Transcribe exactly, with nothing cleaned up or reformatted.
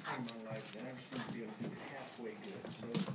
time in my life that I ever seem to be able to do it halfway good. So